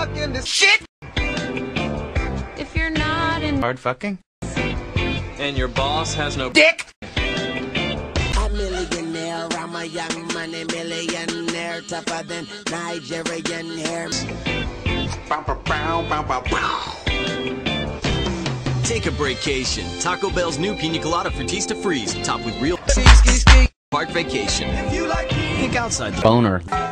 stuck in this shit. If you're not in Hard fucking. And your boss has no Dick. A millionaire, I'm a young money millionaire, tougher than Nigerian hair. Take a breakation. Taco Bell's new Pena Collada Fruitista Freeze, topped with real Ski, ski, ski. park vacation. If you like me. Think outside the Boner.